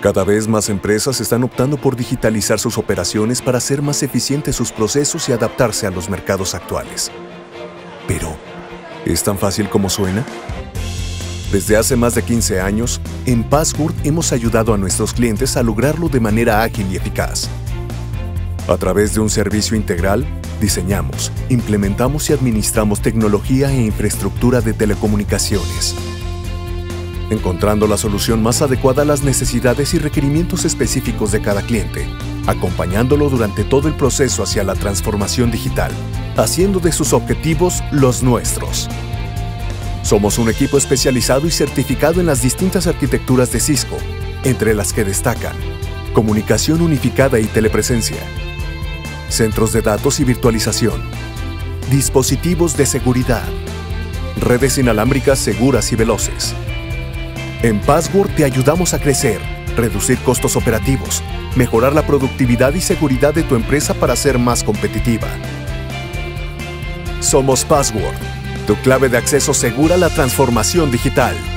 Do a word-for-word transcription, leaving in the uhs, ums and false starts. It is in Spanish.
Cada vez más empresas están optando por digitalizar sus operaciones para hacer más eficientes sus procesos y adaptarse a los mercados actuales. Pero, ¿es tan fácil como suena? Desde hace más de quince años, en Password hemos ayudado a nuestros clientes a lograrlo de manera ágil y eficaz. A través de un servicio integral, diseñamos, implementamos y administramos tecnología e infraestructura de telecomunicaciones, encontrando la solución más adecuada a las necesidades y requerimientos específicos de cada cliente, acompañándolo durante todo el proceso hacia la transformación digital, haciendo de sus objetivos los nuestros. Somos un equipo especializado y certificado en las distintas arquitecturas de Cisco, entre las que destacan comunicación unificada y telepresencia, centros de datos y virtualización, dispositivos de seguridad, redes inalámbricas seguras y veloces. En Password te ayudamos a crecer, reducir costos operativos, mejorar la productividad y seguridad de tu empresa para ser más competitiva. Somos Password, tu clave de acceso segura a la transformación digital.